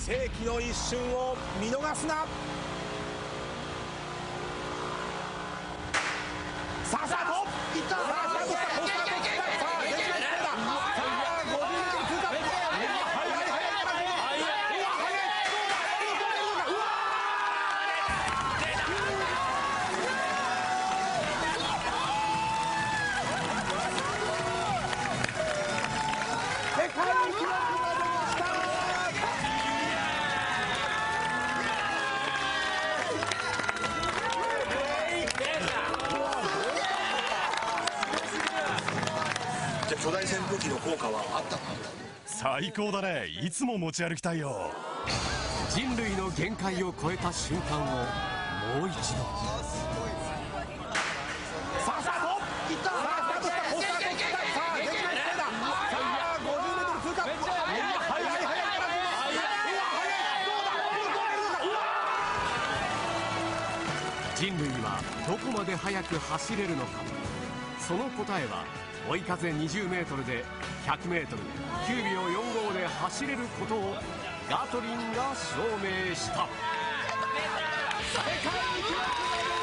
世紀の一瞬を見逃すな。さあスタートいった。さあスタートした。好スタート。さあ電気が一斉だ。さあ50メートル通過。早い世界記録が出ました。じゃあ巨大扇風機の効果はあったの？ 最高だね。いつも持ち歩きたいよ。 人類の限界を超えた瞬間をもう一度。 さあスタートいった。さあスタートした。好スタート。さあ電気が一斉だ。さあ50メートル通過。早い人類はどこまで速く走れるのか。その答えは追い風20メートルで100メートル9秒45で走れることをガトリンが証明した。 世界記録が